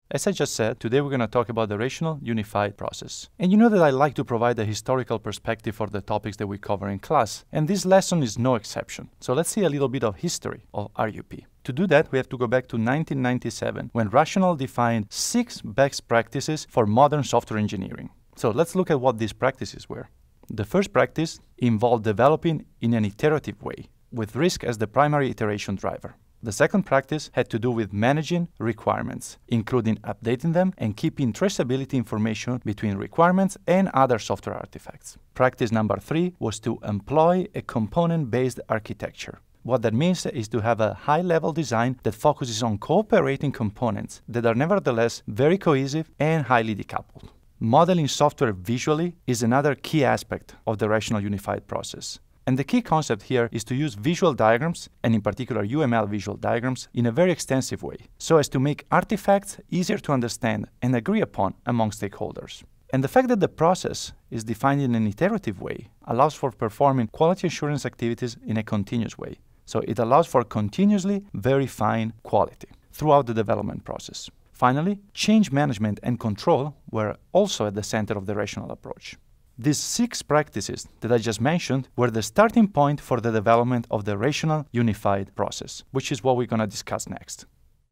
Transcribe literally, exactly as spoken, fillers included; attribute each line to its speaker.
Speaker 1: As I just said, today we're going to talk about the rational unified process. And you know that I like to provide a historical perspective for the topics that we cover in class, and this lesson is no exception. So let's see a little bit of history of R U P. To do that, we have to go back to nineteen ninety-seven, when Rational defined six best practices for modern software engineering. So let's look at what these practices were. The first practice involved developing in an iterative way, with risk as the primary iteration driver. The second practice had to do with managing requirements, including updating them and keeping traceability information between requirements and other software artifacts. Practice number three was to employ a component-based architecture. What that means is to have a high-level design that focuses on cooperating components that are nevertheless very cohesive and highly decoupled. Modeling software visually is another key aspect of the rational unified process. And the key concept here is to use visual diagrams, and in particular U M L visual diagrams, in a very extensive way, so as to make artifacts easier to understand and agree upon among stakeholders. And the fact that the process is defined in an iterative way allows for performing quality assurance activities in a continuous way. So it allows for continuously verifying quality throughout the development process. Finally, change management and control were also at the center of the rational approach. These six practices that I just mentioned were the starting point for the development of the rational unified process, which is what we're going to discuss next.